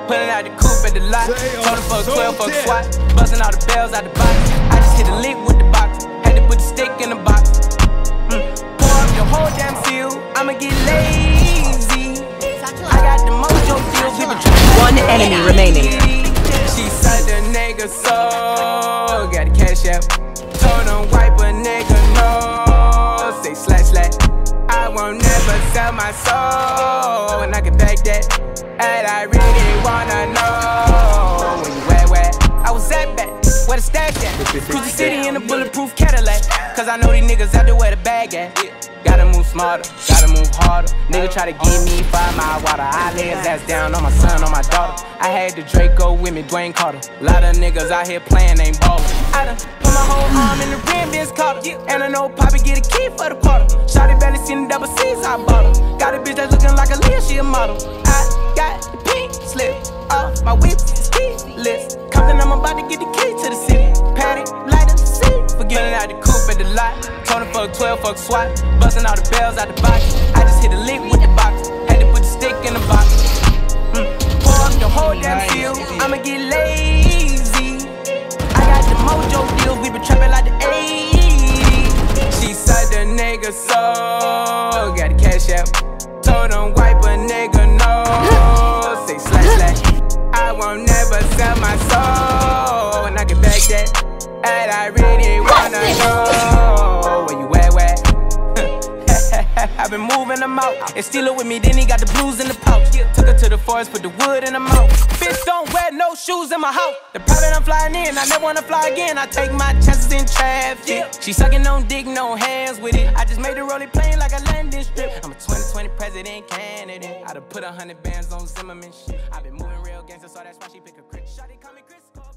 Pulling out the coupe at the lot. Told her fuck 12, fuck SWAT. Busting all the bells out the box. I just hit a lick with the box. Had to put the stick in the box. Pour up the whole damn seal. I'ma get lazy. I got the mojo deals. One enemy remaining. She said the nigga so. Got the cash out. Told him wipe a nigga no. Say slash slash. I won't never sell my soul. And I can back that. And I really wanna know where you at, I was at back, where the stack at. Cruise the city in a bulletproof Cadillac. Cause I know these niggas out there where the bag at. Gotta move smarter, gotta move harder. Nigga try to give me 5 mile water. I lay his ass down on my son, on my daughter. I had the Draco with me, Dwayne Carter. Lot of niggas out here playing, ain't ballin'. I done put my whole arm in the rim, Vince Carter. And I know Poppy get a key for the quarter. Shawty barely seen the double C's, I bought her. Got a bitch that's looking like a Leah, she a model. I got the pink slip off my whip, keyless. Compton, I'm about to get the key to the city. Patty, light up the city. Forgetting out the coupe at the lot. Told her fuck 12, fuck SWAT. Busting all the bells out the box. I just hit a lick with the box. Had to put the stick in the box. Pour up the whole damn field. I'ma get lazy. I got the mojo deals. We been trapping like the 80s. She said the nigga so. Got the cash out. Told him wipe a nigga no. Say slash slash. I won't never sell my soul. And I can back that. And I really wanna know where you at, where? I've been moving them out. And steal it with me, then he got the blues in the pouch. Took her to the forest, put the wood in her mouth. Bitch, don't wear no shoes in my house. The private I'm flying in, I never wanna fly again. I take my chances in traffic. She sucking on dick, no hands with it. I just made the rolling plane like a landing strip. I'm a 2020 president candidate. I done put 100 bands on Zimmerman shit. I've been moving real gangster, so that's why she pick a crit. Shawty call me Chris.